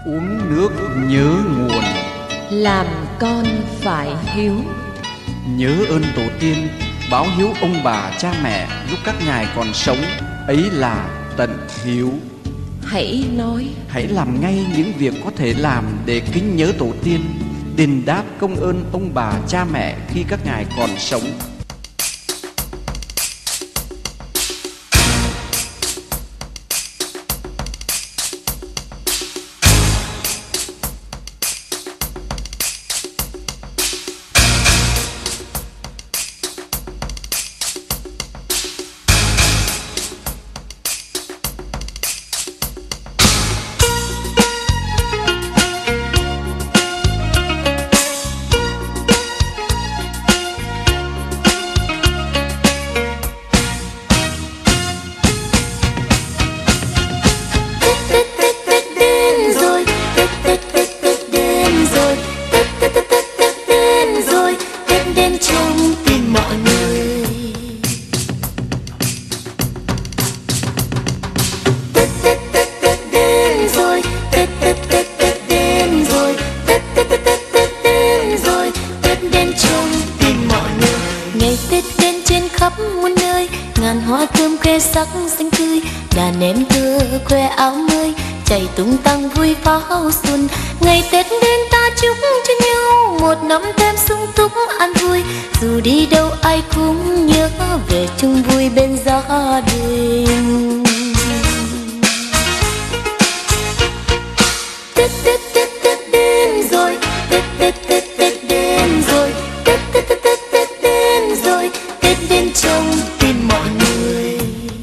uống nước nhớ nguồn, làm con phải hiếu. nhớ ơn tổ tiên, báo hiếu ông bà cha mẹ lúc các ngài còn sống, ấy là tận hiếu. Hãy nói, Hãy làm ngay những việc có thể làm để kính nhớ tổ tiên, đền đáp công ơn ông bà cha mẹ khi các ngài còn sống. ngàn hoa thơm khoe sắc xanh tươi, đàn em thơ khoe áo mới chạy tung tăng vui pháo xuân. Ngày Tết đến ta chúc cho nhau một năm thêm sung túc an vui, dù đi đâu ai cũng nhớ về chung vui bên gia đình. Tết Tết Tết Tết đến rồi, Tết Tết Tết Tết đến rồi, Tết Tết Tết Tết Tết đến rồi, Tết đến trong tim mọi người.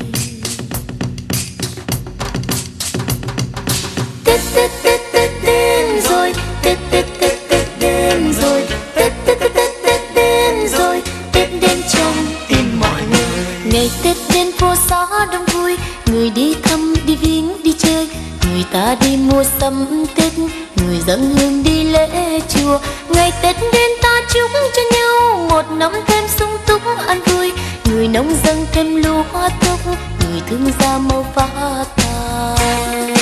Tết Tết Tết Tết đến rồi, Tết Tết Tết Tết đến rồi, Tết Tết Tết Tết Tết đến rồi, Tết đến trong tim mọi người. Ngày Tết đến phố xá đông vui, người đi thăm đi viếng đi chơi, người ta đi mua sắm Tết, người dâng hương đi lễ chùa. Ngày Tết đến ta chúc cho nhau một năm thêm sung túc an vui, người nông dân thêm lúa tốt, người thương gia mau phát tài.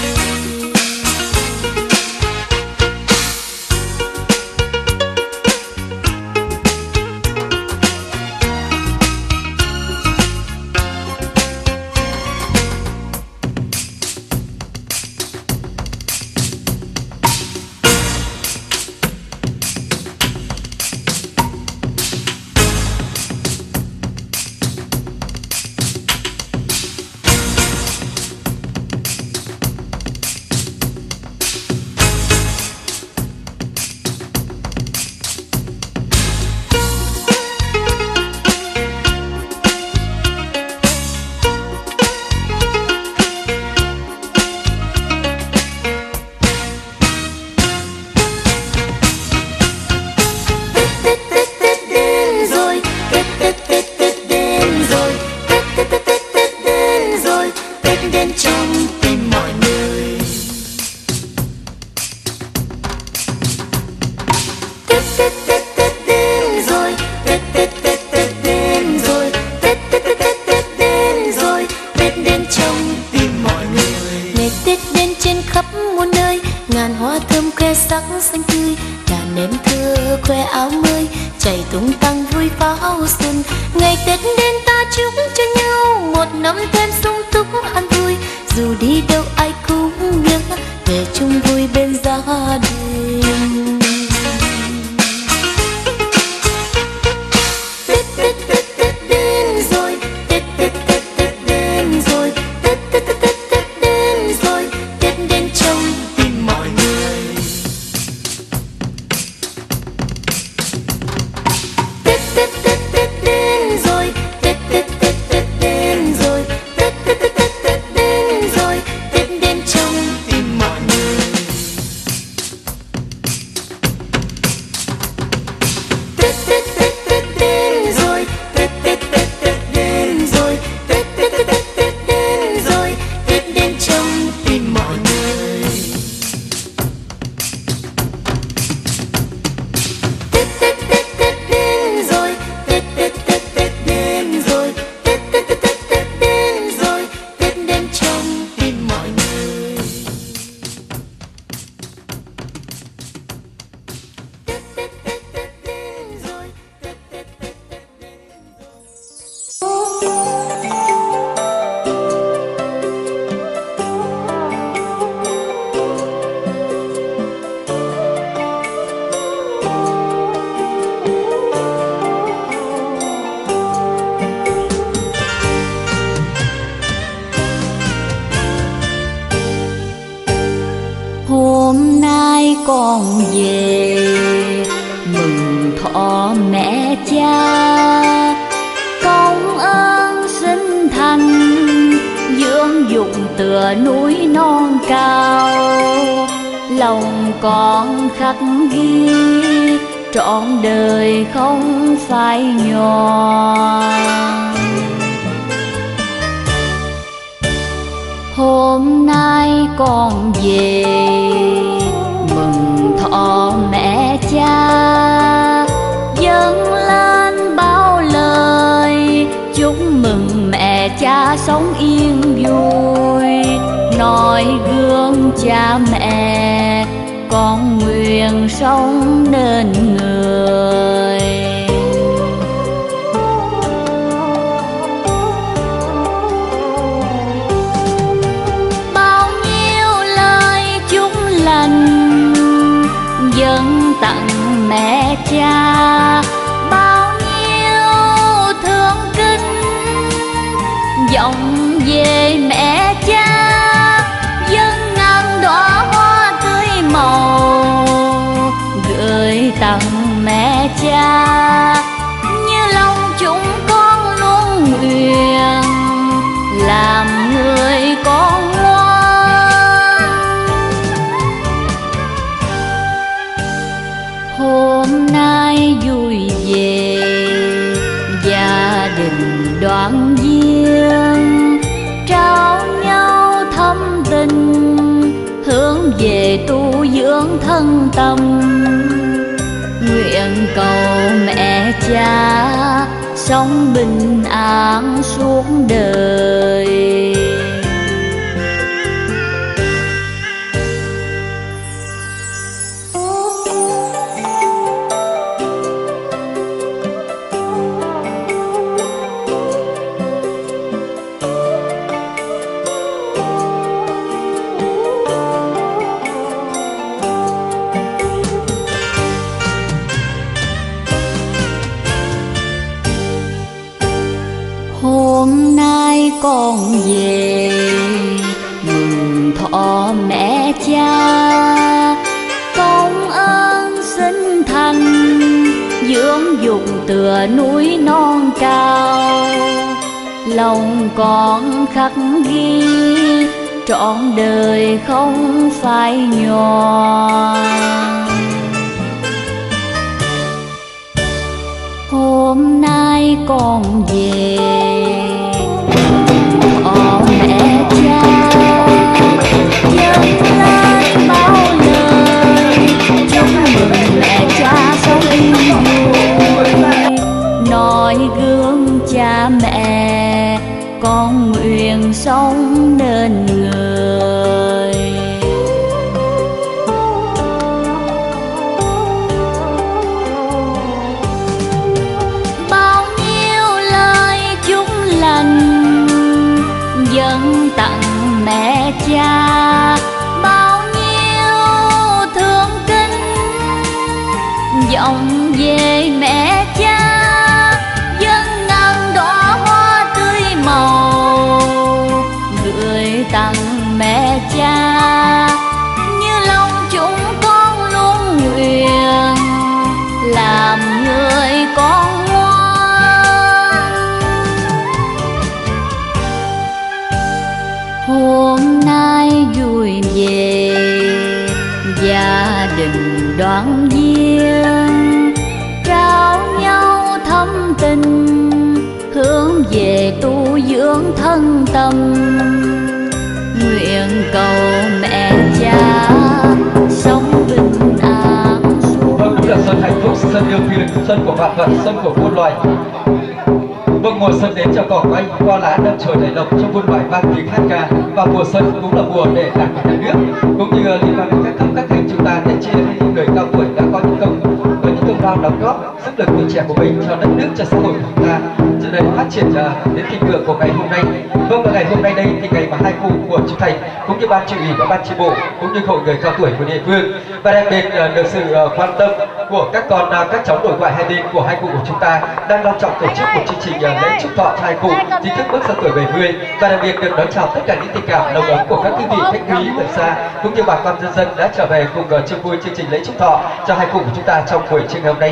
Ngàn hoa thơm khoe sắc xanh tươi, đàn em thơ khoe áo mới chạy tung tăng vui pháo xuân. Ngày Tết đến ta chúc cho nhau một năm thêm sung túc an vui, dù đi đâu ai cũng nhớ về chung vui bên gia đình. Tết Tết Tết Tết đến rồi, Tết Tết Tết Tết đến rồi, Tết Tết Tết Tết Tết đến rồi, Tết đến trong tim mọi người. Tết Tết Tết Tết đến rồi, Tết Tết Tết Tết đến rồi, Tết Tết Tết Tết Tết đến rồi, Tết đến trong tim mọi người. Tết Tết Tết Tết đến rồi, Tết Tết Tết Tết đến rồi, Tết Tết Tết Tết Tết đến rồi, Tết đến trong tim mọi người. Tết Tết Tết Tết đến rồi, Tết Tết Tết Tết đến rồi, Tết Tết Tết Tết Tết đến rồi, Tết đến trong tim mọi người. con về mừng thọ mẹ cha, công ơn sinh thành dưỡng dục tựa núi non cao. Lòng con khắc ghi trọn đời không phai nhòa. Hôm nay con về mừng thọ mẹ cha, dâng lên bao lời chúc mừng mẹ cha sống yên vui. Noi gương cha mẹ con nguyện sống nên người. Bao nhiêu lời chúc lành dâng tặng mẹ cha, bao nhiêu thương kính vọng về mẹ cha. Dâng ngàn đóa hoa tươi màu gửi tặng mẹ cha, như lòng chúng con luôn nguyện làm người con ngoan. Hôm nay vui về gia đình đoàn viên, trao nhau thâm tình hướng về tu dưỡng thân tâm. Nguyện cầu mẹ cha sống bình an suốt đời. Hôm nay con về mừng thọ mẹ cha, công ơn sinh thành dưỡng dục tựa núi non cao. Lòng con khắc ghi trọn đời không phai nhòa. Hôm nay con về thọ mẹ cha, dâng lên bao lời chúc mừng mẹ cha sống yên vui. Noi gương cha mẹ con nguyện sống nên người. Dâng tặng mẹ cha, bao nhiêu thương kính vọng về mẹ cha. Dâng ngàn đóa hoa tươi màu gửi tặng mẹ cha, như lòng chúng con luôn nguyện làm người con ngoan. Hôm nay vui về gia đình đoàn viên, trao nhau thâm tình hướng về tu dưỡng thân tâm. Nguyện cầu mẹ cha sống bình an suốt. Cũng là xuân hạnh phúc, xuân yêu thương, xuân của vạn vật, xuân của muôn loài. Mùa xuân đến cho cỏ quanh, hoa lá đâm chồi nảy lộc trong muôn loài vang tiếng hát ca. Và mùa xuân cũng là mùa để Đảng, nhà nước cũng như liên quan đến các cấp các ngành chúng ta để chia những người cao tuổi đã có những công lao đóng góp sức lực tuổi trẻ của mình cho đất nước, cho xã hội của chúng ta, cho nên phát triển đến thịnh vượng của ngày hôm nay. Vâng, và ngày hôm nay đây thì ngày mà hai cụ của chú Thành cũng như ban chỉ ủy và ban chi bộ cũng như hội người cao tuổi của địa phương và đặc biệt được sự quan tâm của các cháu nội ngoại hai bên của hai cụ của chúng ta đang long trọng tổ chức một chương trình lễ chúc thọ cho hai cụ chính thức bước sang tuổi 70 và đặc biệt được đón chào tất cả những tình cảm nồng ấm của các quý vị khách quý từ xa cũng như bà con nhân dân đã trở về cùng chung vui chương trình lễ chúc thọ cho hai cụ của chúng ta trong buổi trưa ngày hôm nay.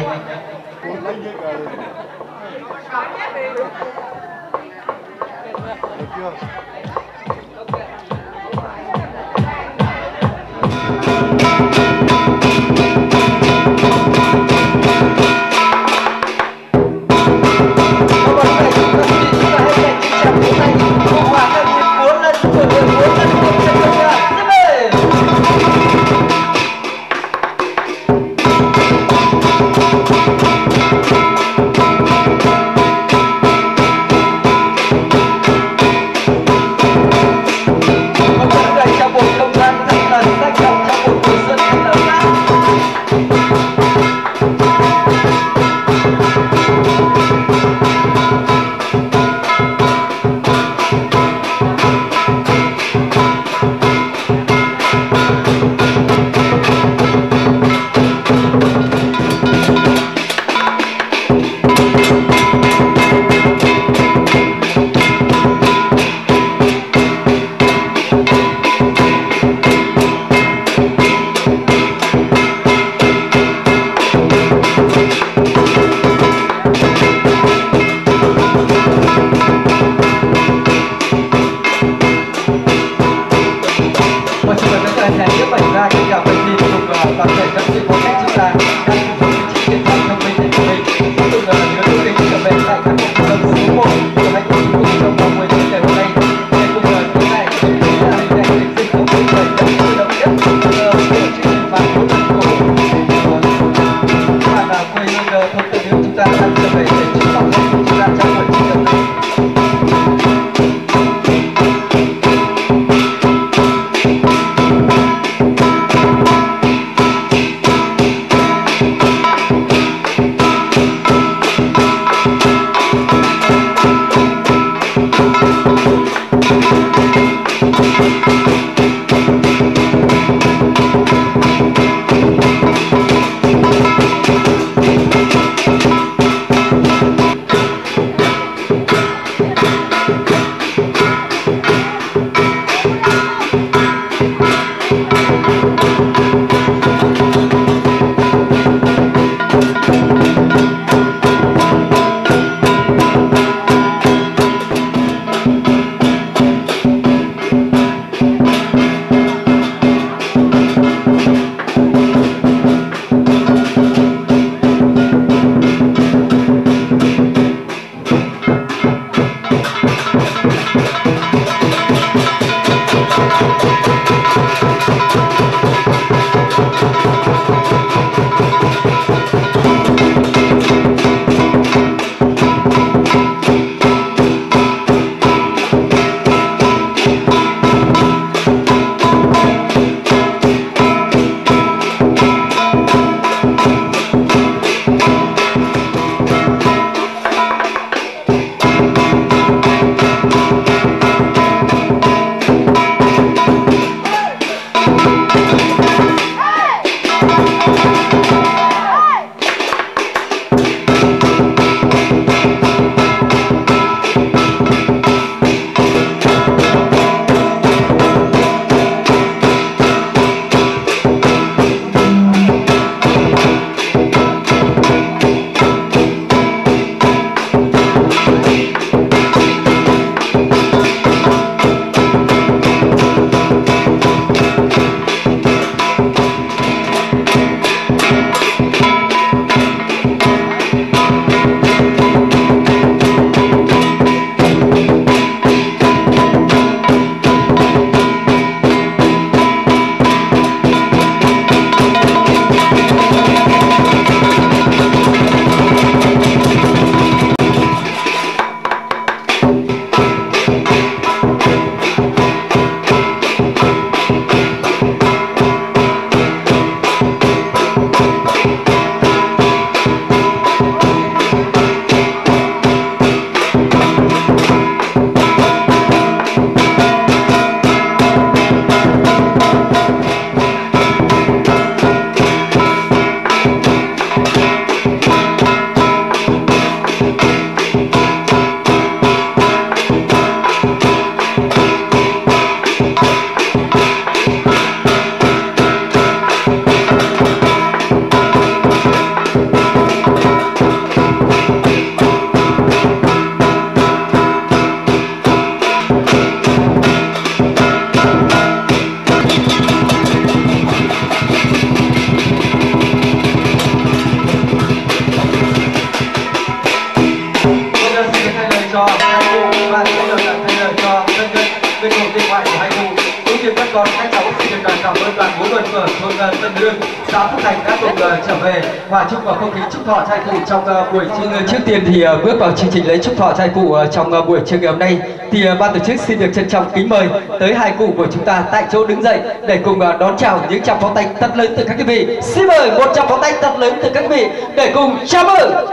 con các cháu xin được cảm ơn đoàn múa lân của thôn Tân Hương, xã Phúc Thành đã cùng trở về hòa chung vào không khí chúc thọ trai phụ trong buổi trưa. Trước tiên thì bước vào chương trình lễ chúc thọ trai phụ trong buổi trưa ngày hôm nay thì ban tổ chức xin được trân trọng kính mời tới hai cụ của chúng ta tại chỗ đứng dậy để cùng đón chào những tràng pháo tay thật lớn từ các quý vị. Xin mời một tràng pháo tay thật lớn từ các quý vị để cùng chào mừng.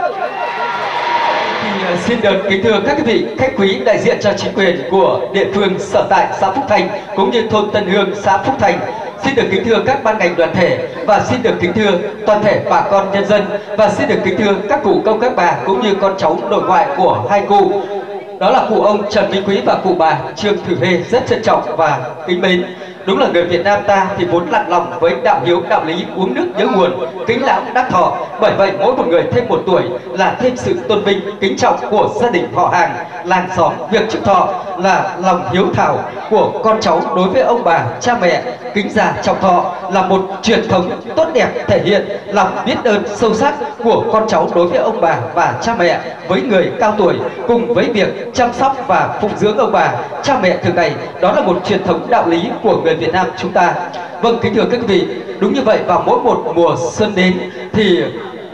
Xin được kính thưa các quý vị khách quý đại diện cho chính quyền của địa phương sở tại xã Phúc Thành cũng như thôn Tân Hương xã Phúc Thành. Xin được kính thưa các ban ngành đoàn thể và xin được kính thưa toàn thể bà con nhân dân và xin được kính thưa các cụ công các bà cũng như con cháu nội ngoại của hai cụ. Đó là cụ ông Trần Minh Quý và cụ bà Trương Thủy Huê rất trân trọng và kính mến. Đúng là người Việt Nam ta thì vốn lặng lòng với đạo hiếu đạo lý, uống nước nhớ nguồn, kính lão đắc thọ. Bởi vậy mỗi một người thêm một tuổi là thêm sự tôn vinh kính trọng của gia đình họ hàng, làng xóm. Việc chúc thọ là lòng hiếu thảo của con cháu đối với ông bà cha mẹ. Kính già trọng thọ là một truyền thống tốt đẹp thể hiện lòng biết ơn sâu sắc của con cháu đối với ông bà và cha mẹ với người cao tuổi, cùng với việc chăm sóc và phụng dưỡng ông bà cha mẹ thường ngày. Đó là một truyền thống đạo lý của người Việt Nam chúng ta. Vâng, kính thưa các quý vị, đúng như vậy, vào mỗi một mùa xuân đến thì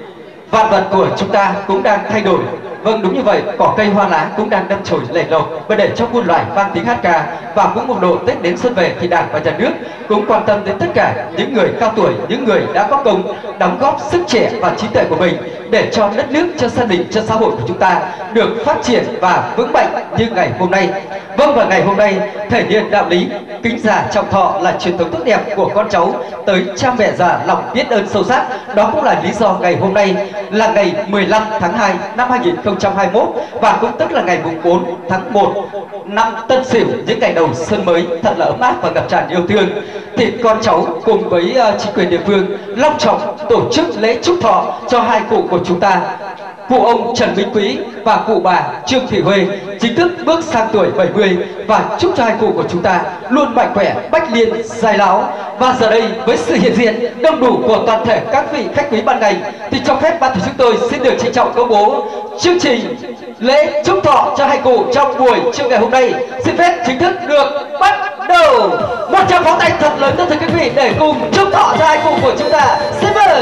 vạn vật của chúng ta cũng đang thay đổi. Vâng, đúng như vậy, cỏ cây hoa lá cũng đang đâm chồi nảy lộc và để cho muôn loài vang tiếng hát ca. Và cũng một độ Tết đến xuân về thì Đảng và Nhà nước cũng quan tâm đến tất cả những người cao tuổi, những người đã có công đóng góp sức trẻ và trí tuệ của mình để cho đất nước, cho gia đình, cho xã hội của chúng ta được phát triển và vững mạnh như ngày hôm nay. Vâng, và ngày hôm nay thể hiện đạo lý kính già trọng thọ là truyền thống tốt đẹp của con cháu tới cha mẹ già, lòng biết ơn sâu sắc. Đó cũng là lý do ngày hôm nay là ngày 15 tháng 2 năm 2021 và cũng tức là ngày 4 tháng 1 năm Tân Sửu, những ngày đầu xuân mới thật là ấm áp và ngập tràn yêu thương. Thì con cháu cùng với chính quyền địa phương long trọng tổ chức lễ chúc thọ cho hai cụ của chúng ta, cụ ông Trần Minh Quý và cụ bà Trương Thị Huê chính thức bước sang tuổi 70 và chúc cho hai cụ của chúng ta luôn mạnh khỏe, bách liên, dài lão. Và giờ đây với sự hiện diện đông đủ của toàn thể các vị khách quý ban ngành thì cho phép ban tổ chức tôi xin được trân trọng công bố chương trình lễ chúc thọ cho hai cụ trong buổi trưa ngày hôm nay xin phép chính thức được bắt đầu. Một tràng pháo tay thật lớn tới các vị để cùng chúc thọ cho hai cụ của chúng ta. Xin mời.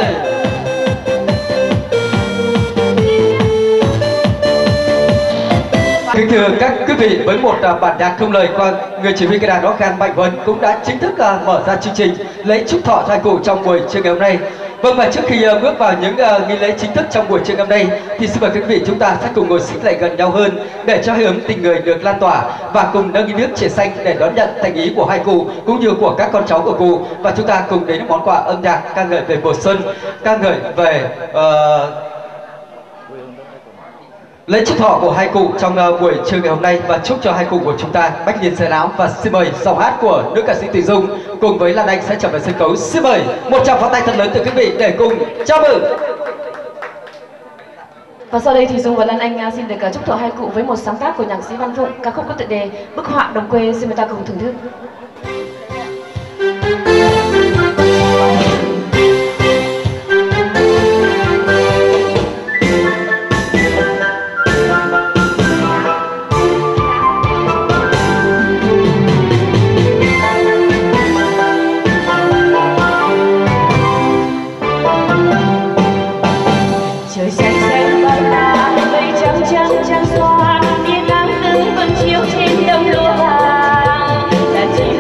Kính thưa các quý vị, với một bản nhạc không lời qua người chỉ huy cây đàn organ Mạnh Huấn cũng đã chính thức mở ra chương trình lễ chúc thọ hai cụ trong buổi trưa ngày hôm nay. Vâng, và trước khi bước vào những nghi lễ chính thức trong buổi trưa ngày hôm nay thì xin mời quý vị chúng ta sẽ cùng ngồi xích lại gần nhau hơn để cho hơi ấm tình người được lan tỏa và cùng nâng ly nước chè xanh để đón nhận thành ý của hai cụ cũng như của các con cháu của cụ, và chúng ta cùng đến món quà âm nhạc ca ngợi về mùa xuân, ca ngợi về lễ chúc thọ của hai cụ trong buổi trưa ngày hôm nay và chúc cho hai cụ của chúng ta bách liên dài lão. Và xin mời giọng hát của nữ ca sĩ Thùy Dung cùng với Lan Anh sẽ trở về sân khấu. Xin mời một tràng pháo tay thật lớn từ quý vị để cùng chào mừng. Và sau đây thì Dung và Lan Anh xin được chúc thọ hai cụ với một sáng tác của nhạc sĩ Văn Phụng, ca khúc có tựa đề Bức họa đồng quê. Xin mời ta cùng thưởng thức. Trăng xoa tia nắng tưng vẫn chiếu trên đồng lúa vàng, là chỉ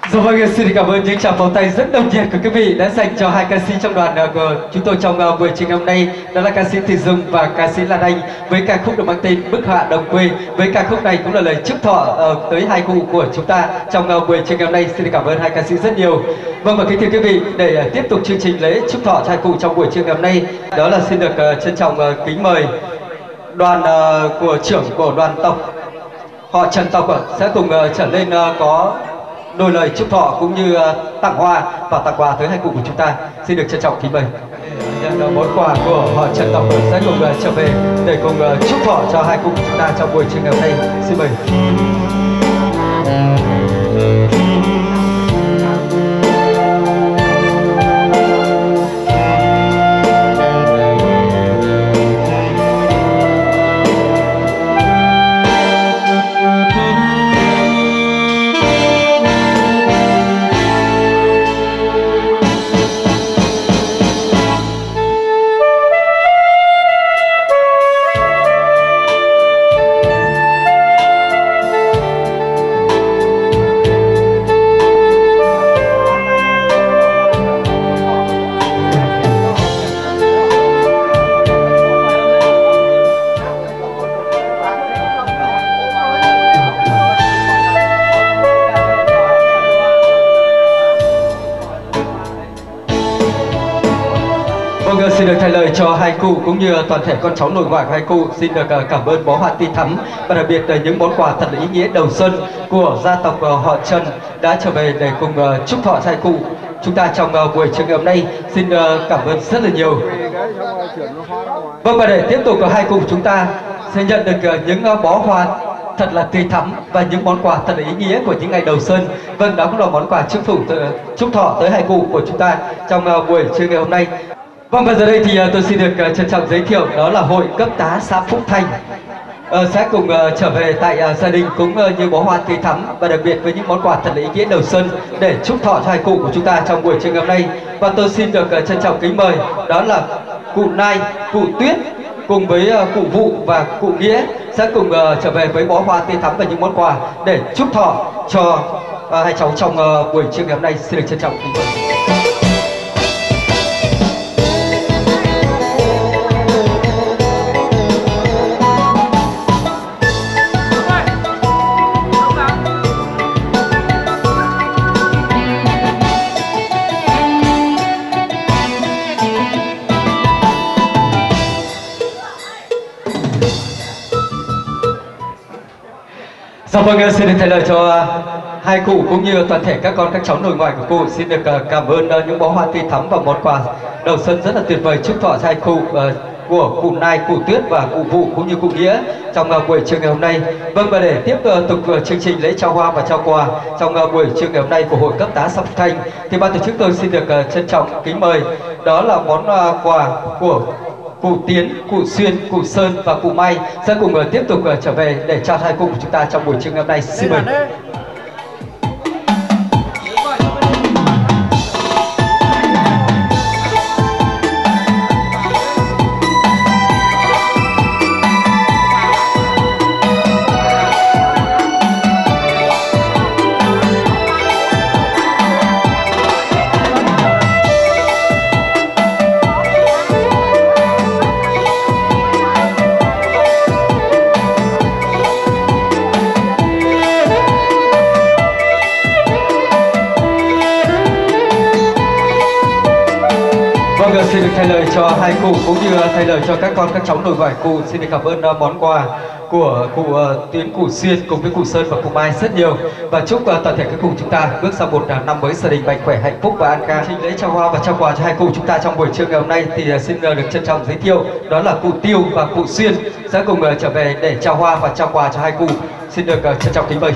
Dạ vâng, xin cảm ơn những tràng pháo tay rất nồng nhiệt của quý vị đã dành cho hai ca sĩ trong đoàn của chúng tôi trong buổi trình hôm nay, đó là ca sĩ Thùy Dung và ca sĩ Lan Anh với ca khúc được mang tên Bức Họa Đồng Quê. Với ca khúc này cũng là lời chúc thọ tới hai cụ của chúng ta trong buổi trình hôm nay. Xin cảm ơn hai ca sĩ rất nhiều. Vâng, và kính thưa quý vị, để tiếp tục chương trình lễ chúc thọ cho hai cụ trong buổi trưa ngày hôm nay, đó là xin được trân trọng kính mời đoàn của trưởng của đoàn tộc họ Trần tộc sẽ cùng trở lên có đôi lời chúc thọ cũng như tặng hoa và tặng quà tới hai cụ của chúng ta. Xin được trân trọng kính mời. Nhận món quà của họ Trần tộc sẽ cùng trở về để cùng chúc thọ cho hai cụ của chúng ta trong buổi trưa ngày hôm nay. Xin mời. Xin được thay lời cho hai cụ cũng như toàn thể con cháu nội ngoại của hai cụ. Xin được cảm ơn bó hoa tươi thắm và đặc biệt là những món quà thật là ý nghĩa đầu xuân của gia tộc họ Trần đã trở về để cùng chúc thọ hai cụ chúng ta trong buổi trưa ngày hôm nay. Xin cảm ơn rất là nhiều. Vâng, và để tiếp tục hai cụ chúng ta sẽ nhận được những bó hoa thật là tươi thắm và những món quà thật là ý nghĩa của những ngày đầu xuân. Vâng, đó cũng là món quà chúc thọ tới hai cụ của chúng ta trong buổi trưa ngày hôm nay. Vâng, và giờ đây thì tôi xin được trân trọng giới thiệu đó là hội cấp tá xã Phúc Thanh sẽ cùng trở về tại gia đình cũng như bó hoa tươi thắm và đặc biệt với những món quà thật là ý nghĩa đầu xuân để chúc thọ cho hai cụ của chúng ta trong buổi trưa ngày hôm nay. Và tôi xin được trân trọng kính mời đó là cụ Nai, cụ Tuyết cùng với cụ Vụ và cụ Nghĩa sẽ cùng trở về với bó hoa tươi thắm và những món quà để chúc thọ cho hai cháu trong buổi trưa ngày hôm nay. Xin được trân trọng kính mời. Dạ vâng, xin được thay lời cho hai cụ cũng như toàn thể các con các cháu nội ngoại của cụ. Xin được cảm ơn những bó hoa tươi thắm và món quà đầu xuân rất là tuyệt vời chúc thọ hai cụ của cụ Nai, cụ Tuyết và cụ Vụ cũng như cụ Nghĩa trong buổi trưa ngày hôm nay. Vâng, và để tiếp tục chương trình lễ trao hoa và trao quà trong buổi trưa ngày hôm nay của hội cấp tá xã Phúc Thanh thì ban tổ chức tôi xin được trân trọng kính mời đó là món quà của cụ Tiến, cụ Xuyên, cụ Sơn và cụ Mai sẽ cùng tiếp tục trở về để trao hai cụ của chúng ta trong buổi trưa ngày hôm nay. Xin mời. Xin được thay lời cho hai cụ cũng như thay lời cho các con các cháu nội ngoại cụ. Xin được cảm ơn món quà của cụ Tuyến, cụ Xuyên cùng với cụ Sơn và cụ Mai rất nhiều và chúc toàn thể các cụ chúng ta bước sang một năm mới gia đình mạnh khỏe, hạnh phúc và an khang. Trình lễ trao hoa và trao quà cho hai cụ chúng ta trong buổi trưa ngày hôm nay thì xin được trân trọng giới thiệu đó là cụ Tiêu và cụ Xuyên sẽ cùng trở về để trao hoa và trao quà cho hai cụ. Xin được trân trọng kính mời.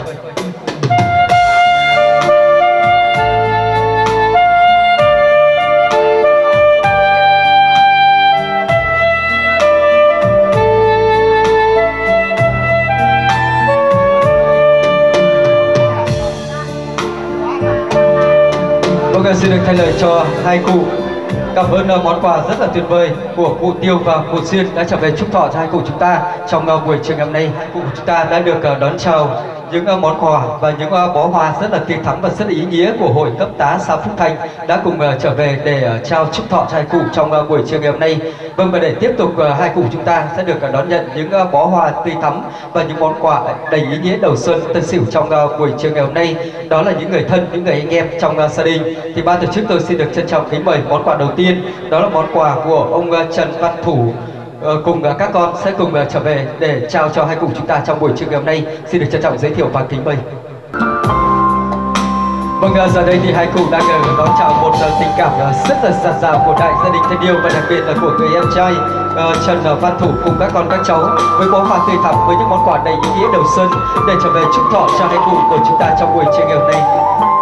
Xin được thay lời cho hai cụ. Cảm ơn món quà rất là tuyệt vời của cụ Tiêu và cụ Xuyên đã trở về chúc thọ cho hai cụ chúng ta trong buổi trưa ngày hôm nay. Hai cụ chúng ta đã được đón chào những món quà và những bó hoa rất là tươi thắm và rất là ý nghĩa của hội cấp tá xã Phúc Thanh đã cùng trở về để trao chúc thọ cho hai cụ trong buổi trưa ngày hôm nay. Vâng, và để tiếp tục hai cụ chúng ta sẽ được đón nhận những bó hoa tươi thắm và những món quà đầy ý nghĩa đầu xuân Tân Sửu trong buổi trưa ngày hôm nay. Đó là những người thân, những người anh em trong gia đình. Thì ban tổ chức tôi xin được trân trọng kính mời món quà đầu tiên, đó là món quà của ông Trần Văn Thủ. Cùng các con sẽ cùng trở về để trao cho hai cụ chúng ta trong buổi trưa ngày hôm nay. Xin được trân trọng giới thiệu và kính mời. Vâng, giờ đây thì hai cụ đang đón chào một tình cảm rất là dạt dào của đại gia đình thân yêu và đặc biệt là của người em trai Trần Văn Thủ cùng các con các cháu với bó hoa tươi thắm với những món quà đầy ý nghĩa đầu xuân để trở về chúc thọ cho hai cụ của chúng ta trong buổi trưa ngày hôm nay.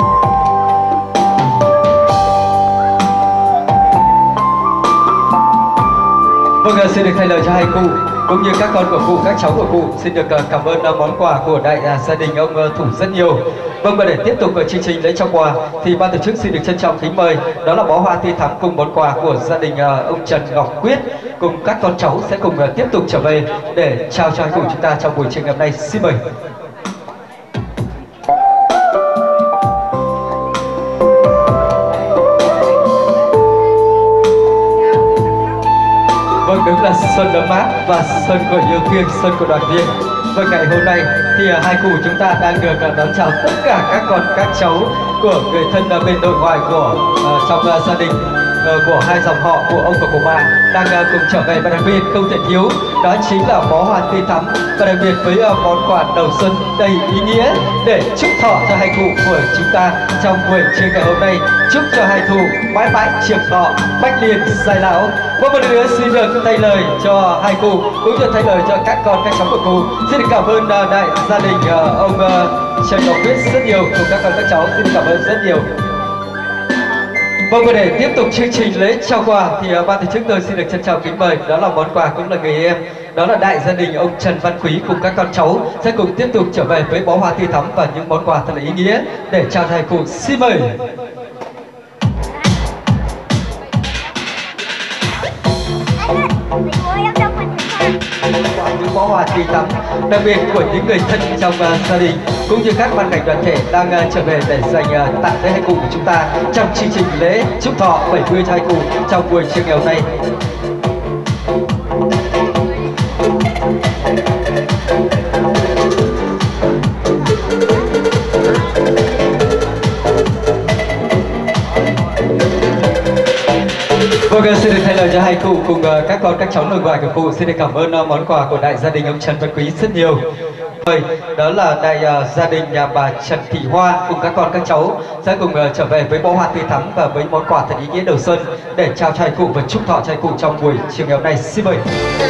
Vâng, xin được thay lời cho hai cụ cũng như các con của cụ, các cháu của cụ xin được cảm ơn món quà của đại gia đình ông Thủ rất nhiều. Vâng, và để tiếp tục chương trình lễ trao quà thì ban tổ chức xin được trân trọng kính mời đó là bó hoa tươi thắm cùng món quà của gia đình ông Trần Ngọc Quyết cùng các con cháu sẽ cùng tiếp tục trở về để trao cho hai cụ chúng ta trong buổi trưa ngày hôm nay. Xin mời. Vâng, đúng là xuân ấm áp và xuân của yêu thương, xuân của đoàn viên. Và ngày hôm nay thì hai cụ chúng ta đang được đón chào tất cả các con các cháu của người thân bên nội ngoại của trong gia đình của hai dòng họ của ông và của bà đang cùng trở về, và đặc biệt không thể thiếu đó chính là bó hoa tươi thắm và đặc biệt với món quà đầu xuân đầy ý nghĩa để chúc thọ cho hai cụ của chúng ta trong buổi trưa ngày hôm nay. Chúc cho hai cụ mãi mãi trường thọ, bách niên dài lão. Một lần nữa xin được thay lời cho hai cụ cũng như thay lời cho các con các cháu của cụ. Xin được cảm ơn đại gia đình ông Trần Ngọc Quyết rất nhiều cùng các con các cháu. Xin được cảm ơn rất nhiều. Vâng, và để tiếp tục chương trình lễ trao quà thì ban tổ chức tôi xin được trân trọng kính mời đó là món quà cũng là người em, đó là đại gia đình ông Trần Văn Quý cùng các con cháu sẽ cùng tiếp tục trở về với bó hoa tươi thắm và những món quà thật là ý nghĩa để trao cho hai cụ. Xin mời. Những bó hoa tươi thắm đặc biệt của những người thân trong gia đình cũng như các ban ngành đoàn thể đang trở về để dành tặng tới hai cụ của chúng ta trong chương trình lễ chúc thọ 70 cho hai cụ trong buổi trưa ngày hôm nay. Vâng, xin được thay lời cho hai cụ cùng các con các cháu nội ngoại của cụ. Xin được cảm ơn món quà của đại gia đình ông Trần Văn Quý rất nhiều. Đó là đại gia đình nhà bà Trần Thị Hoa cùng các con các cháu sẽ cùng trở về với bó hoa tươi thắm và với món quà thật ý nghĩa đầu xuân để trao cho hai cụ và chúc thọ cho hai cụ trong buổi chiều ngày hôm nay. Xin mời.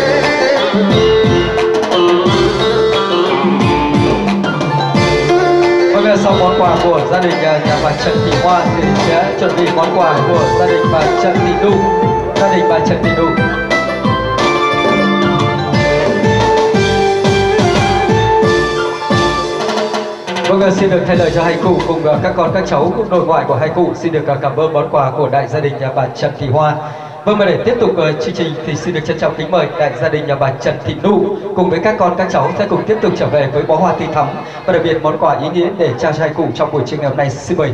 Vâng, sau món quà của gia đình nhà bà Trần Thị Hoa thì sẽ chuẩn bị món quà của gia đình bà Trần Thị Đu. Gia đình bà Trần Thị Đu. Vâng, xin được thay lời cho hai cụ cùng các con các cháu cũng nội ngoại của hai cụ xin được cảm ơn món quà của đại gia đình nhà bà Trần Thị Hoa. Vâng, và để tiếp tục chương trình thì xin được trân trọng kính mời đại gia đình nhà bà Trần Thị Nụ cùng với các con các cháu sẽ cùng tiếp tục trở về với bó hoa tươi thắm và đặc biệt món quà ý nghĩa để trao cho hai cụ trong buổi trưa ngày hôm nay. Xin mời.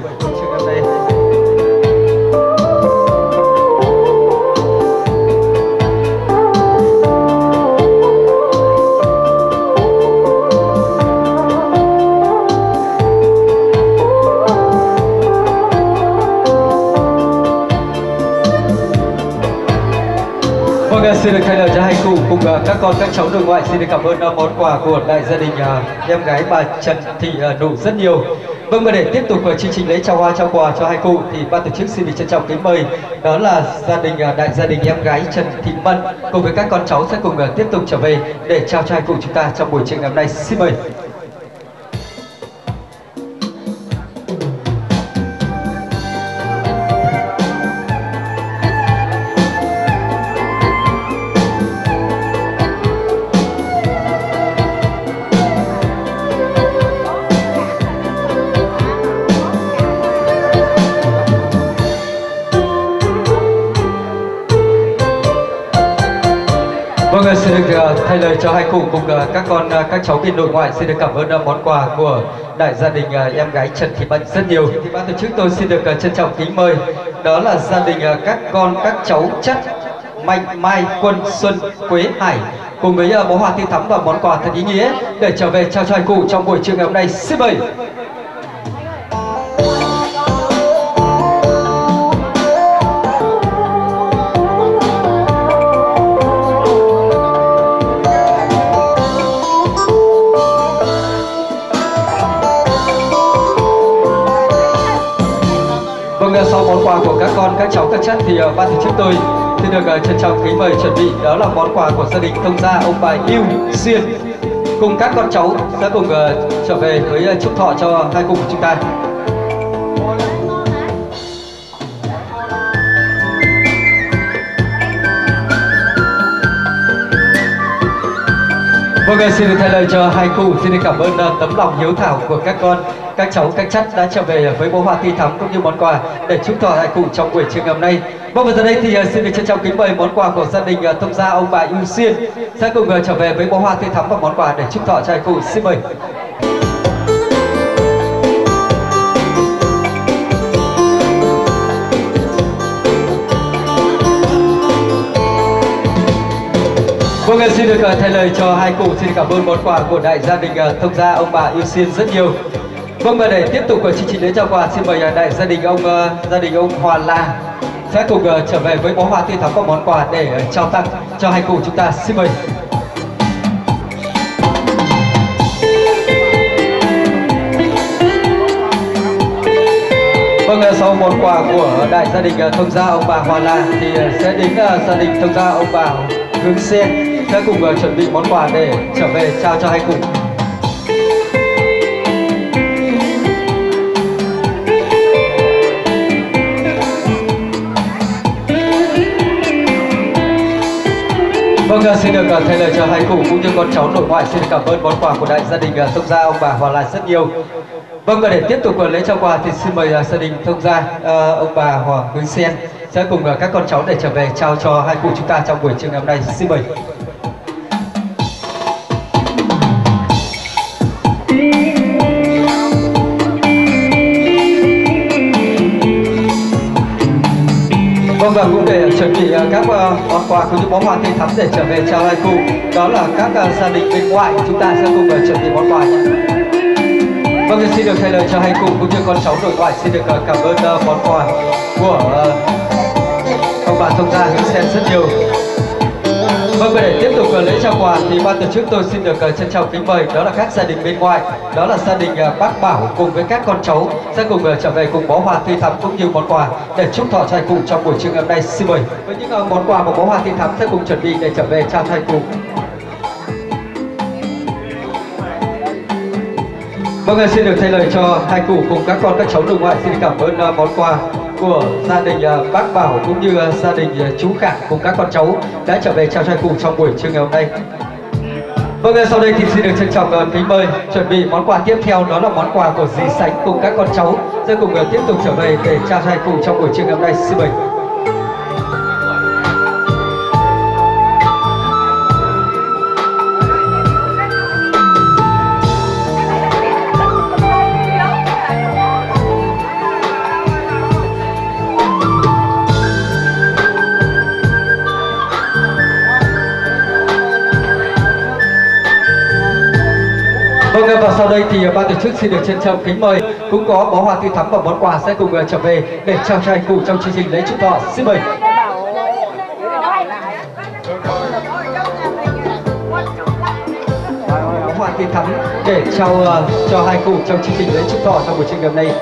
Xin được thay lời cho hai cụ cùng các con các cháu nội ngoại xin được cảm ơn món quà của đại gia đình em gái bà Trần Thị Nụ rất nhiều. Vâng, và để tiếp tục chương trình lễ trao hoa trao quà cho hai cụ thì ban tổ chức xin được trân trọng kính mời đó là gia đình đại gia đình em gái Trần Thị Mân cùng với các con cháu sẽ cùng tiếp tục trở về để trao cho hai cụ chúng ta trong buổi trưa ngày hôm nay. Xin mời. Vâng, xin được thay lời cho hai cụ cùng các con các cháu bên nội ngoại xin được cảm ơn món quà của đại gia đình em gái Trần Thị Bạch rất nhiều. Thì ban tổ chức tôi xin được trân trọng kính mời đó là gia đình các con các cháu Chất, Mạnh, Mai, Quân, Xuân, Quế, Hải cùng với bó hoa tươi thắm và món quà thật ý nghĩa để trở về trao cho hai cụ trong buổi trưa ngày hôm nay. Xin mời. Sau món quà của các con, các cháu, các chất thì ban tổ chức tôi xin được trân trọng kính mời chuẩn bị đó là món quà của gia đình thông gia ông bà Yêu Xuyên cùng các con cháu sẽ cùng trở về với chúc thọ cho hai cụ của chúng ta. Vâng, xin được thay lời cho hai cụ, xin được cảm ơn tấm lòng hiếu thảo của các con, các cháu, các chất đã trở về với bó hoa tươi thắm cũng như món quà để chúc thọ hai cụ trong buổi trưa ngày hôm nay. Vâng, và giờ đây thì xin được trân trọng kính mời món quà của gia đình thông gia ông bà Yêu Xuyên sẽ cùng trở về với bó hoa tươi thắm và món quà để chúc thọ cho hai cụ. Xin mời. Vâng, xin được thay lời cho hai cụ, xin cảm ơn món quà của đại gia đình thông gia ông bà Yêu Xuyên rất nhiều. Vâng, và để tiếp tục chương trình lễ trao quà, xin mời đại gia đình ông Hòa La sẽ cùng trở về với bó hoa tươi thắm và món quà để trao tặng cho hai cụ chúng ta. Xin mời. Vâng, sau món quà của đại gia đình thông gia ông bà Hòa La thì sẽ đến gia đình thông gia ông bà Hướng Sen sẽ cùng chuẩn bị món quà để trở về trao cho hai cụ. Vâng, xin được thay lời cho hai cụ cũng như con cháu nội ngoại xin được cảm ơn món quà của đại gia đình thông gia ông bà Hòa La rất nhiều. Vâng, và để tiếp tục lễ trao quà thì xin mời gia đình thông gia ông bà Hòa Hướng Sen sẽ cùng các con cháu để trở về trao cho hai cụ chúng ta trong buổi trưa ngày hôm nay. Xin mời. Vâng, và cũng để chuẩn bị các món quà cũng như bó hoa tươi thắm để trở về trao hai cụ, đó là các gia đình bên ngoại chúng ta sẽ cùng chuẩn bị món quà nhé. Vâng, xin được thay lời cho hai cụ cũng như con cháu nội ngoại xin được cảm ơn món quà của ông bà thông gia Hướng Sen rất nhiều. Vâng, và để tiếp tục lễ trao quà thì ban tổ chức tôi xin được trân trọng kính mời đó là các gia đình bên ngoài, đó là gia đình bác Bảo cùng với các con cháu sẽ cùng trở về cùng bó hoa tươi thắm cũng như món quà để chúc thọ cho hai cụ trong buổi trưa ngày hôm nay. Xin mời. Với những món quà và bó hoa tươi thắm sẽ cùng chuẩn bị để trở về trao cho hai cụ. Vâng, xin được thay lời cho hai cụ cùng các con các cháu nội ngoại xin cảm ơn món quà của gia đình bác Bảo cũng như gia đình chú Khả cùng các con cháu đã trở về trao cho hai cụ trong buổi trưa ngày hôm nay. Vâng, sau đây thì xin được trân trọng kính mời chuẩn bị món quà tiếp theo, đó là món quà của dì Sánh cùng các con cháu sẽ cùng tiếp tục trở về để trao cho hai cụ trong buổi trưa ngày hôm nay. Xin mời. Vâng, và sau đây thì ban tổ chức xin được trân trọng kính mời cũng có bó hoa tươi thắm và món quà sẽ cùng trở về để trao cho hai cụ trong chương trình lễ chúc thọ. Xin mời. Bó hoa tươi thắm để trao cho hai cụ trong chương trình lễ chúc thọ trong buổi trưa ngày hôm nay.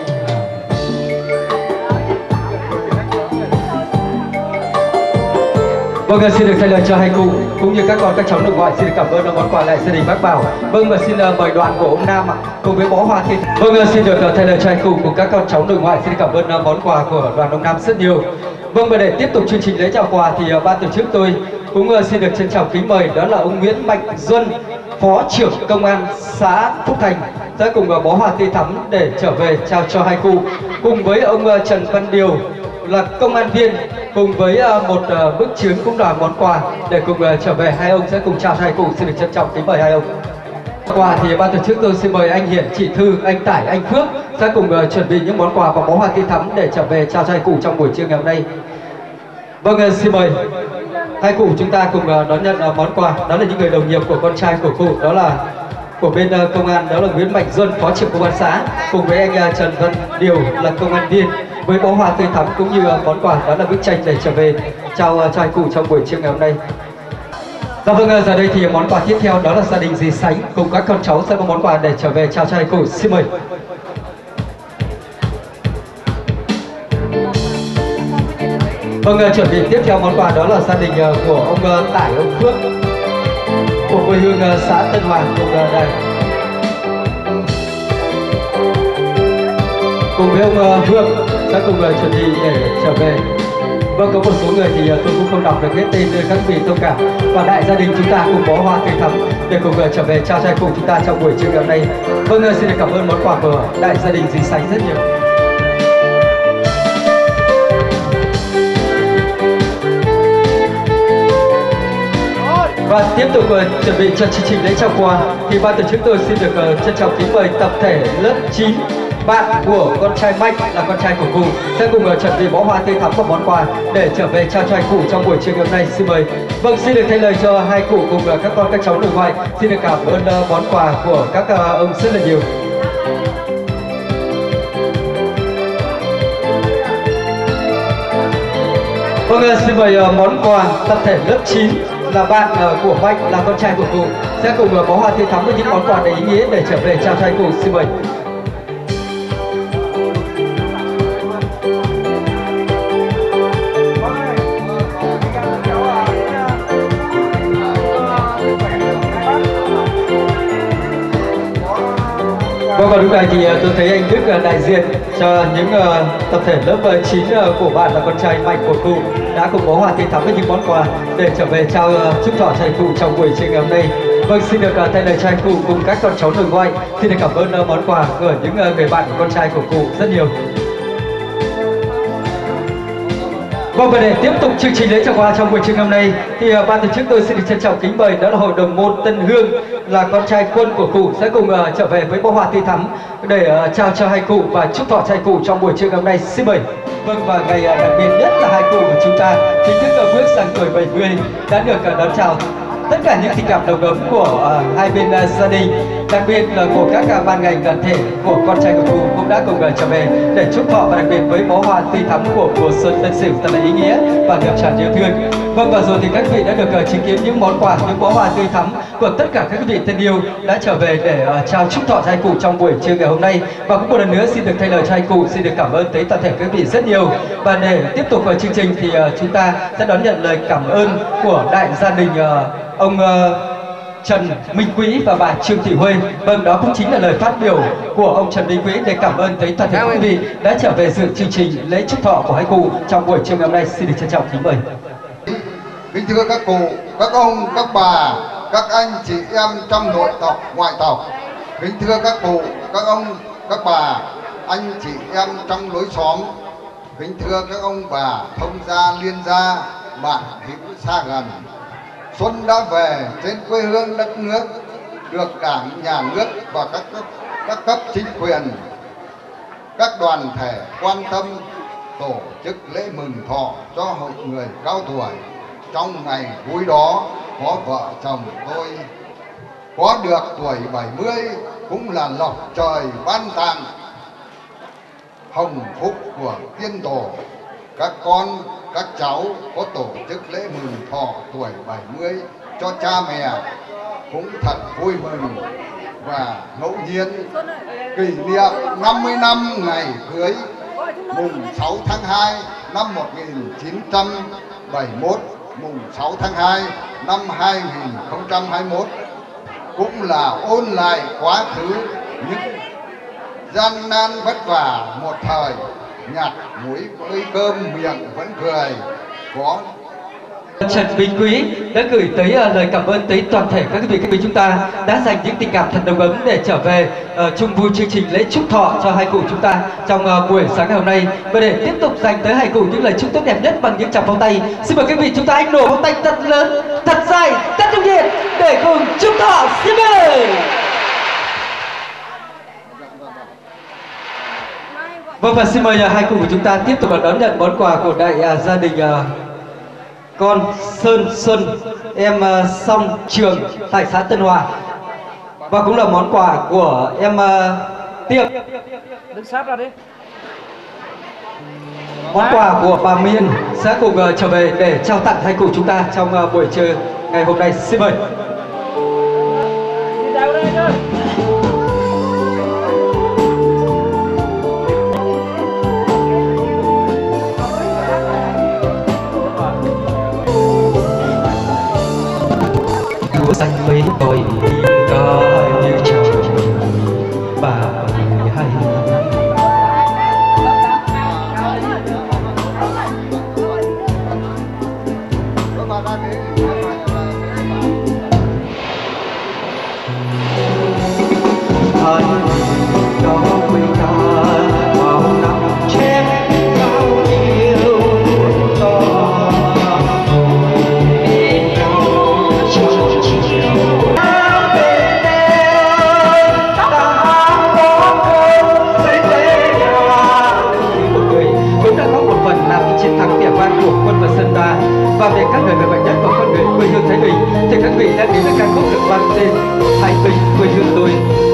Vâng, xin được thay lời cho hai cụ cũng như các con các cháu nội ngoại xin được cảm ơn món quà lại gia đình bác Bảo. Vâng, và xin mời đoàn của ông Nam cùng với bó hoa tươi. Vâng, xin được thay lời cho hai cụ cùng các con cháu nội ngoại xin được cảm ơn món quà của đoàn ông Nam rất nhiều. Vâng, và để tiếp tục chương trình lễ chào quà thì ban tổ chức tôi cũng xin được trân trọng kính mời đó là ông Nguyễn Mạnh Duân, Phó trưởng Công an xã Phúc Thành sẽ cùng bó hoa tươi thắm để trở về trao cho hai cụ cùng với ông Trần Văn Điều là công an viên cùng với một bức chướng cũng là món quà để cùng trở về. Hai ông sẽ cùng trao cho hai cụ. Xin được trân trọng kính mời hai ông. Quà thì ban tổ chức tôi xin mời anh Hiển, chị Thư, anh Tải, anh Phước sẽ cùng chuẩn bị những món quà và bó hoa tươi thắm để trở về trao cho hai cụ trong buổi trưa ngày hôm nay. Vâng, xin mời hai cụ chúng ta cùng đón nhận món quà. Đó là những người đồng nghiệp của con trai của cụ, đó là của bên công an, đó là Nguyễn Mạnh Duân, phó trưởng công an xã, cùng với anh Trần Văn Điều là công an viên, với bó hoa tươi thắm cũng như món quà đó là bức tranh để trở về trao cho hai cụ trong buổi trưa ngày hôm nay. Dạ vâng, giờ đây thì món quà tiếp theo đó là gia đình dì Sánh cùng các con cháu sẽ có món quà để trở về trao cho hai cụ. Xin mời. Vâng, chuẩn bị tiếp theo món quà đó là gia đình của ông Tải, ông Phước của quê hương xã Tân Hoàng cùng đây. Cùng với ông Vương sẽ cùng chuẩn bị để trở về. Vâng, có một số người thì tôi cũng không đọc được hết tên các vị thông cảm. Và đại gia đình chúng ta cùng bó hoa tươi thắm để cùng trở về trao cho hai cụ chúng ta trong buổi trưa ngày hôm nay. Vâng, xin được cảm ơn món quà của đại gia đình dì Sánh rất nhiều. Và tiếp tục chuẩn bị cho chương trình lễ trao quà thì ban tổ chức tôi xin được trân trọng kính mời tập thể lớp 9 bạn của con trai Mạnh là con trai của cụ sẽ cùng chuẩn bị bó hoa tươi thắm và món quà để trở về trao cho hai cụ trong buổi trưa ngày hôm nay. Xin mời. Vâng, xin được thay lời cho hai cụ cùng các con các cháu nội ngoại. Xin được cảm ơn món quà của các ông rất là nhiều. Vâng, xin mời món quà tập thể lớp 9 là bạn của Mạnh là con trai của cụ sẽ cùng bó hoa tươi thắm với những món quà đầy ý nghĩa để trở về trao cho hai cụ. Xin mời. Vâng, và lúc này thì tôi thấy anh Đức đại diện cho những tập thể lớp 9 của bạn là con trai Mạnh của cụ đã cùng bó hoa tươi thắm với những món quà để trở về trao chúc thọ cho hai cụ trong buổi trưa ngày hôm nay. Vâng, xin được thay lời cho hai cụ cùng các con cháu nội ngoại xin được cảm ơn món quà của những người bạn của con trai của cụ rất nhiều. Vâng, và để tiếp tục chương trình lễ trao quà trong buổi trưa hôm nay thì ban tổ chức tôi xin được trân trọng kính mời đó là hội đồng môn Tân Hương là con trai Quân của cụ sẽ cùng trở về với bó hoa tươi thắm để trao cho hai cụ và chúc thọ cho hai cụ trong buổi trưa hôm nay. Xin mời. Vâng, và ngày đặc biệt nhất là hai cụ của chúng ta chính thức bước sang tuổi 70 đã được đón chào tất cả những tình cảm đồng ấm của hai bên gia đình, đặc biệt là của các ban ngành đoàn thể của con trai của cụ cũng đã cùng trở về để chúc thọ và đặc biệt với bó hoa tươi thắm của mùa xuân Tân Sửu thật là ý nghĩa và ngập tràn yêu thương. Vâng, và rồi thì các vị đã được chứng kiến những món quà, những bó hoa tươi thắm của tất cả các vị thân yêu đã trở về để trao chúc thọ cho hai cụ trong buổi trưa ngày hôm nay. Và cũng một lần nữa xin được thay lời cho hai cụ xin được cảm ơn tới toàn thể các vị rất nhiều. Và để tiếp tục vào chương trình thì chúng ta sẽ đón nhận lời cảm ơn của đại gia đình ông Trần Minh Quý và bà Trương Thị Huê. Vâng, đó cũng chính là lời phát biểu của ông Trần Minh Quý để cảm ơn tới toàn thể quý vị đã trở về dự chương trình lễ chúc thọ của hai cụ trong buổi trưa ngày hôm nay. Xin được trân trọng kính mời. Kính thưa các cụ, các ông, các bà, các anh chị em trong nội tộc, ngoại tộc. Kính thưa các cụ, các ông, các bà, anh chị em trong lối xóm. Kính thưa các ông bà, thông gia, liên gia, bạn hữu xa gần. Xuân đã về trên quê hương đất nước, được Đảng, Nhà nước và các cấp chính quyền, các đoàn thể quan tâm tổ chức lễ mừng thọ cho hội người cao tuổi. Trong ngày vui đó có vợ chồng tôi có được tuổi 70 cũng là lộc trời ban tặng, hồng phúc của tiên tổ. Các con, các cháu có tổ chức lễ mừng thọ tuổi 70 cho cha mẹ cũng thật vui mừng. Và ngẫu nhiên kỷ niệm 50 năm ngày cưới mùng 6 tháng 2 năm 1971, mùng 6 tháng 2 năm 2021 cũng là ôn lại quá khứ những gian nan vất vả một thời, nhặt muối với cơm miệng vẫn cười. Trần Minh Quý đã gửi tới lời cảm ơn tới toàn thể các vị khách quý chúng ta đã dành những tình cảm thật nồng ấm để trở về chung vui chương trình lễ chúc thọ cho hai cụ chúng ta trong buổi sáng ngày hôm nay. Và để tiếp tục dành tới hai cụ những lời chúc tốt đẹp nhất bằng những tràng pháo tay, xin mời quý vị chúng ta hãy nổ pháo tay thật lớn, thật dài, thật trung nhiệt để cùng chúc thọ. Xin mời. Vâng, và xin mời hai cụ của chúng ta tiếp tục đón nhận món quà của đại gia đình con Sơn Xuân, em Song Trường tại xã Tân Hòa, và cũng là món quà của em Tiệp. Đứng sát ra đi. Món quà của bà Miên sẽ cùng trở về để trao tặng hai cụ chúng ta trong buổi trưa ngày hôm nay. Xin mời. Đi đâu đây thôi. Xanh mấy tôi có như chồng bà hay có quê ta bao năm chết bao nhiêu to. Chiến thắng vẻ vang của quân và dân ta và về các người mạnh nhất của con người quê hương Thái Bình, thì các vị đã đến với ca khúc được mang tên Thái Bình quê hương tôi.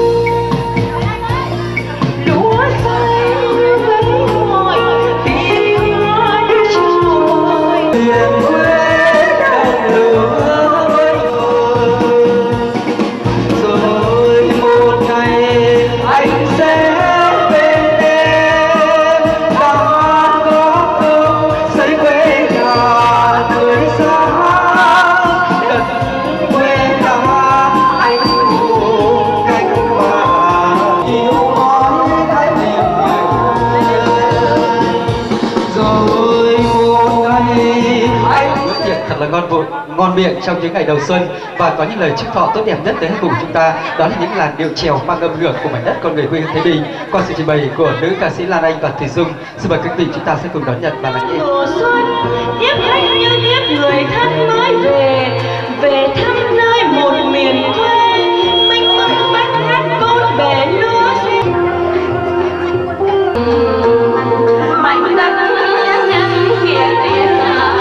Ngon miệng trong những ngày đầu xuân, và có những lời chúc thọ tốt đẹp nhất tới hai cùng chúng ta, đó là những làn điệu chèo mang âm hưởng của mảnh đất con người quê hương Thái Bình qua sự trình bày của nữ ca sĩ Lan Anh và Thùy Dung. Xin mời quý vị chúng ta sẽ cùng đón nhận và lắng nghe. Mùa xuân tiếp khách như tiếp người thân mới về thăm nơi một miền quê mênh mông bát ngát bốn bể lúa mạnh đất nhân hiền tiền.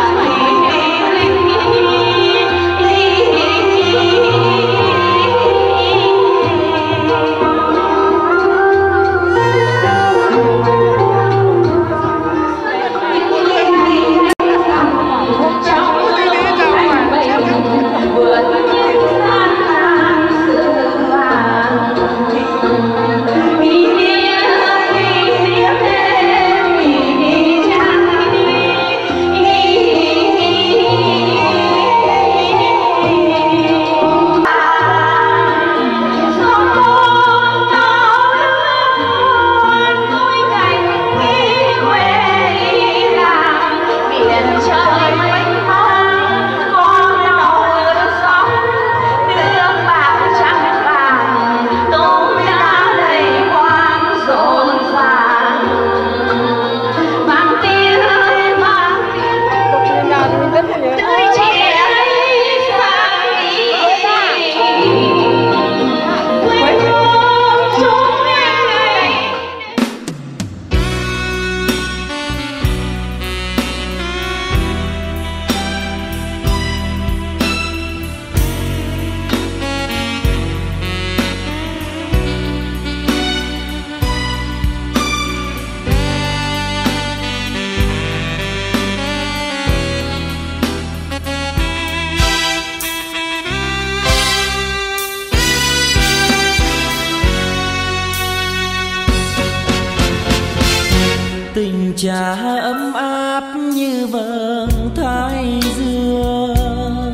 Tình cha ấm áp như vầng thái dương,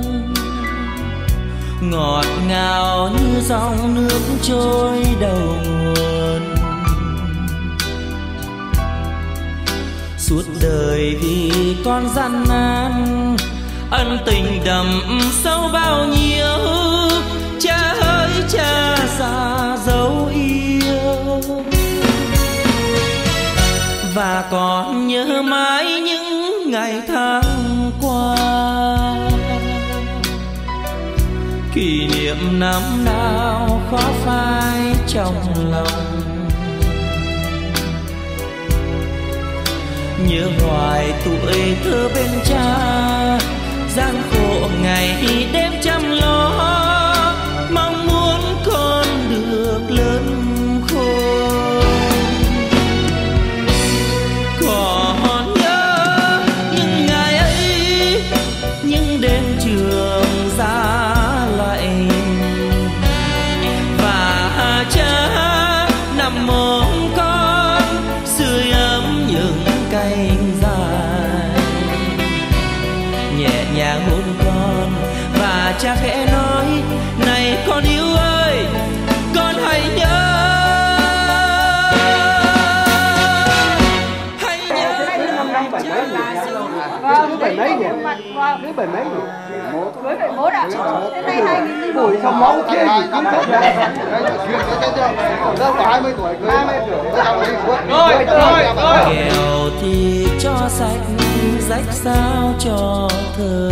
ngọt ngào như dòng nước trôi đầu nguồn. Suốt đời vì con gian nan ân tình đậm sâu bao nhiêu, cha ơi cha già dấu yêu. Và còn nhớ mãi những ngày tháng qua, kỷ niệm năm nào khó phai trong lòng. Nhớ hoài tuổi thơ bên cha, gian khổ ngày đêm chăm lo, mong muốn con được lớn khôn. Còn nhớ những ngày ấy, những đêm trường giá lạnh, và cha nằm ôm con sưởi ấm những cánh dài, nhẹ nhàng hôn con và cha khẽ nói: này con yêu ơi, con hãy nhớ. Hãy nhớ Năm bảy mấy thứ bảy mấy nhỉ? Thứ bảy mấy nhỉ? Cưới 71 ạ. Đến nay 2000 Buổi xong máu kia thì cưới thật đấy. đâu có 20 tuổi cưới 20 tuổi Kèo thì cho sạch, rách sao cho thơ.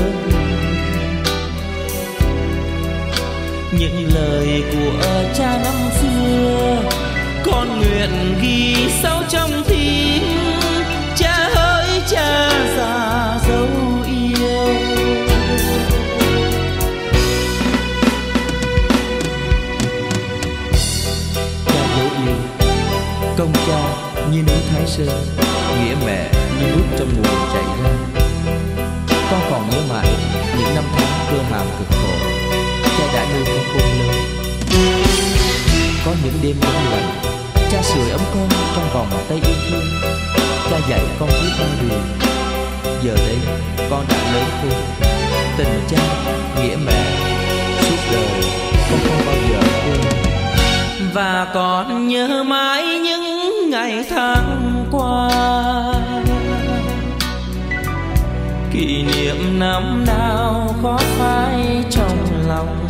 Những lời của cha năm xưa con nguyện ghi sâu trong tim. Cha ơi cha già dấu yêu. Cha dấu yêu, công cha như núi Thái Sơn, nghĩa mẹ như nước trong nguồn chảy ra. Con còn nhớ mãi những năm tháng cơ hàm cực khổ, cha đã nuôi con khôn lớn. Có những đêm vắng lặng, cha sưởi ấm con trong vòng tay yêu thương. Cha dạy con biết con đường. Giờ đây con đã lớn khôn, tình cha nghĩa mẹ suốt đời con không bao giờ quên. Và còn nhớ mãi những ngày tháng qua, kỷ niệm năm nào khó phai trong lòng.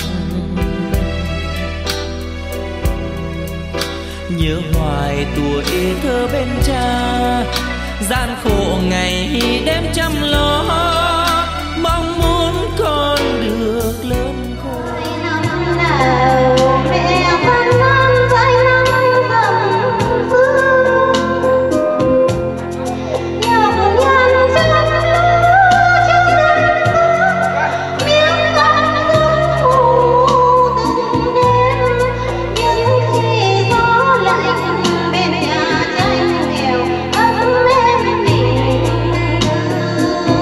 Nhớ hoài tuổi thơ bên cha, gian khổ ngày đêm chăm lo, mong muốn con được lớn khôn. Mẹ vẫn non dãi nắng dầm sương, nhọc nhằn chân lúa trên đất, miếng con giấc ngủ từng đêm. Nhưng khi gió lạnh bên nhà tranh nghèo ấm êm tình thương,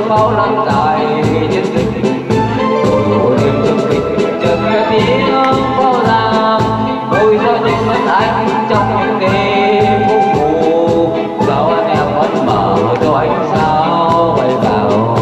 bao lần dài chiến dịch rồi đêm trước kịch chợt nghe tiếng pháo ra tôi ra tình mất anh trong những đêm vô ngủ sao anh em vẫn mở cho ánh sao bay vào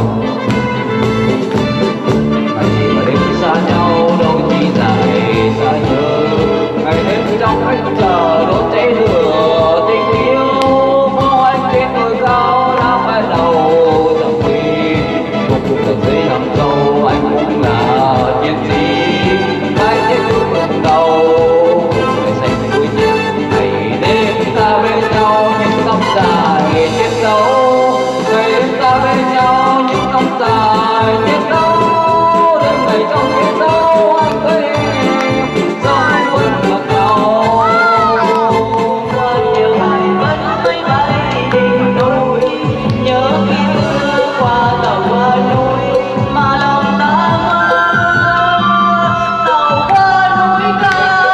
ngày mà đêm xa nhau đâu chỉ dài xa nhớ ngày đêm trong ánh chờ đốt cháy lửa tình yêu bao anh trên đồi cao đã phải đầu dòng quy một cuộc tờ giấy nằm sâu anh cũng là chiến sĩ cái chết lúc lần đầu ngày xanh vui nhịp ngày đêm ta bên nhau những tóc dài chiến đấu ngày đêm ta bên nhau những tóc dài chiến đấu đêm ngày trong chiến đấu anh thấy sống vẫn mặc nhau qua nhiều ngày vẫn thấy bay đêm đôi nhớ khi xưa qua tàu qua núi mà lòng ta tàu qua núi cao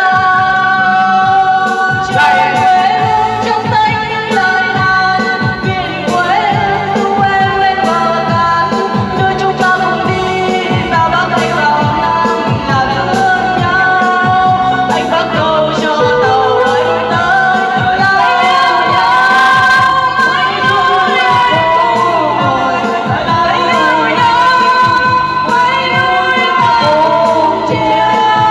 chạy trong tay những lời đàn biển quê thu em lên bờ cạn nơi chúng ta cùng đi ta bắc hay vào nam là thương nhau anh bắt đầu cho tàu anh tới là yêu nhau anh luôn yêu là yêu nhau quay đuôi cùng chiều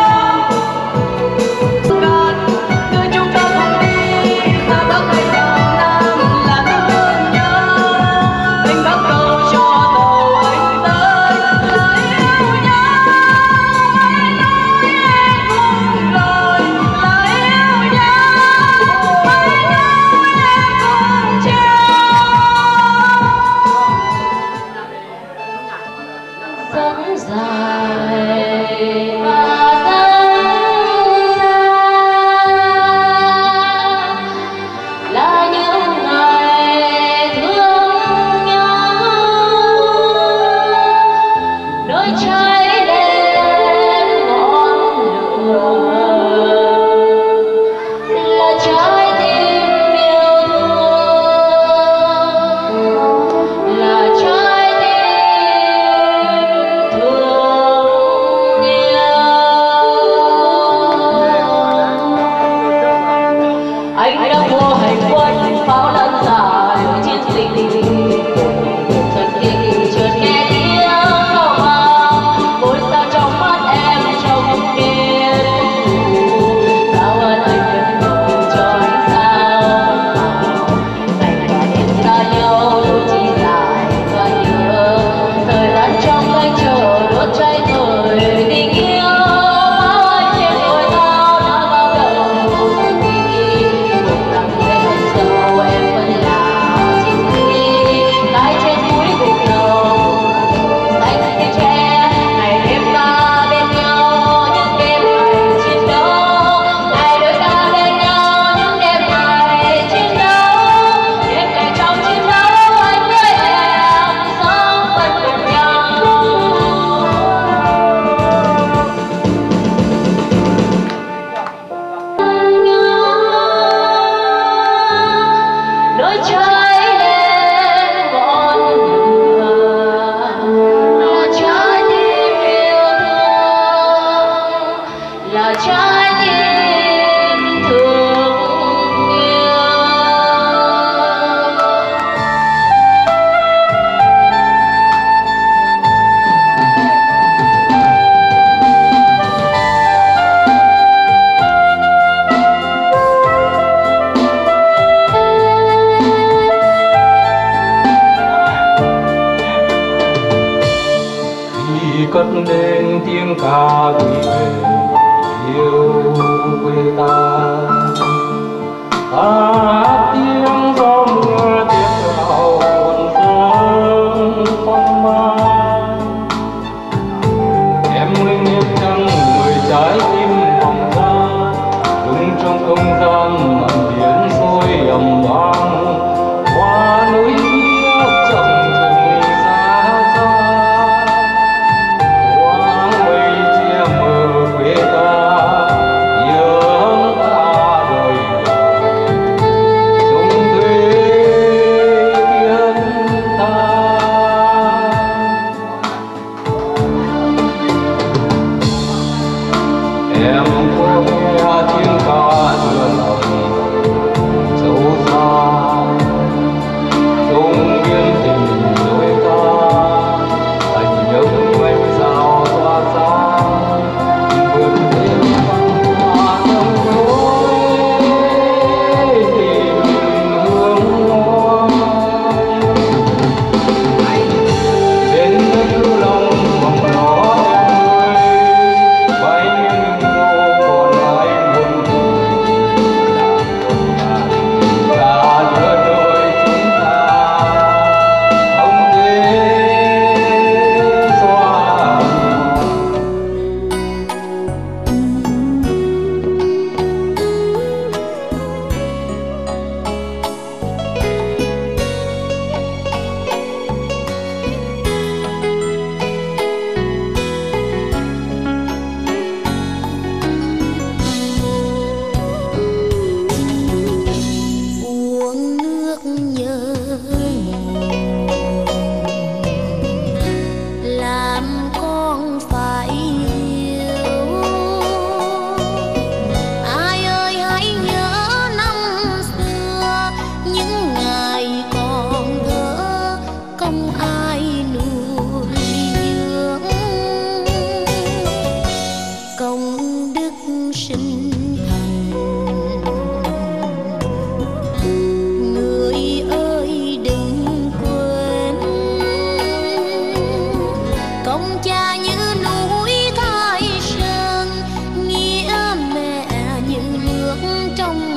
nơi chúng ta cùng đi ta bắc hay vào nam là thương nhau anh bắt đầu cho tàu anh tới là yêu nhau quay đuôi cùng lời là yêu nhau quay đuôi cùng chiều sống dài và tháng xa là những ngày thương nhau nơi cháy lên ngọn lửa là trái tim yêu thương là trái tim thương yêu anh đã mua hành quân bao lần dài chiến dịch thật kinh chợt nghe tiếng pháo vang ngôi sao trong mắt em trong đêm sao ơn anh vẫn ngồi cho ánh sao ngày và đêm xa nhau đâu chỉ dài và nhớ thời gian trong cánh chờ đốt cháy thời tình yêu bao anh trên đồi cao đã bao đầu từng đi một lặng lẽ thật sâu em vẫn là chiến sĩ cái trên cuối cùng đầu xanh cây tre ngày đêm ta bên nhau những đêm ngày chiến đấu ngày đôi ta bên nhau những đêm ngày chiến đấu đêm ngày trong chiến đấu anh với em sống vẫn cùng nhau nơi cháy lên ngọn lửa là trái tim yêu thương là trái tim thương yêu khi cất lên tiếng ca gửi về yêu quê ta hát tiếng gió mưa tiếng gào buồn sớm phong mai em linh nghiệp trăng người trái tim vòng ra đứng trong không gian màn biển sôi ầm vang qua núi biếc trong rừng xa xa qua mây che mờ quê ta nhớ ta đời sống thuê thiên ta em phố nghe tiếng ca đưa lòng sâu xa tung biên tình đôi ta anh nhớ anh sao xa xa vượt đêm hoa trong lối tìm hương hoa đến nước lòng vòng đó bay nghiêng ngô còn mãi buồn cả đứa đôi chúng ta không thể xóa. uống nước nhớ làm con phải yêu. Ai ơi hãy nhớ năm xưa những ngày còn thơ không ai nuôi dưỡng. Công đức sinh thành người ơi đừng quên. Công cha như núi Thái Sơn, nghĩa mẹ như nước trong